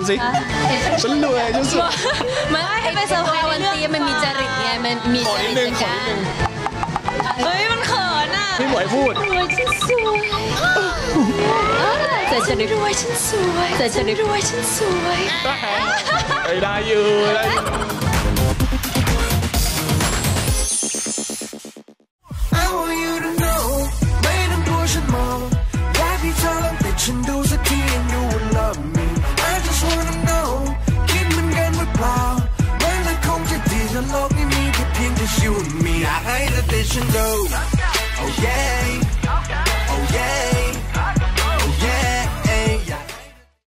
สิฉันรวยฉันสวยมันให้ไปเซอร์ไพรส์วันตีมันมีจริตไงมันมีจริตในการเฮ้ยมันเขินอ่ะพี่หมวยพูดรวยฉันสวยแต่ฉันรวยฉันสวยแต่ฉันรวยฉันสวยได้อยู่ได้ฉันดูสักที and you will love me I just wanna know คิดเหมือนกันหรือเปล่ามันจะคงจะดีถ้าโลกนี้มีแค่เพียงแต่ you and me อยากให้เธอติดฉันดู